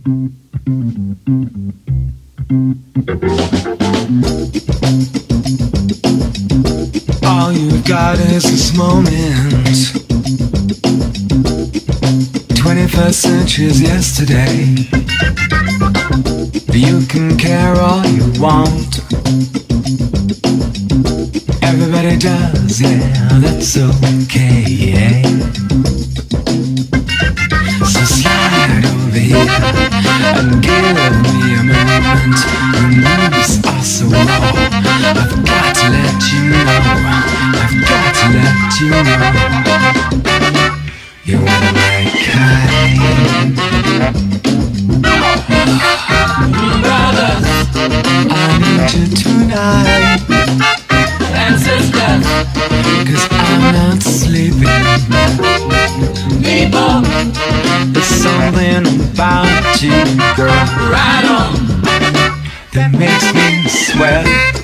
All you've got is this moment. 21st century's yesterday. You can care all you want. Everybody does, yeah, that's okay, yeah. So slide over here and give me a moment. Your moves are so raw. I've got to let you know. I've got to let you know. You're one of my kind. Brothers, I need you tonight. And sisters, 'cause I'm not sleeping. People, there's something about you, girl, right on, that makes me sweat.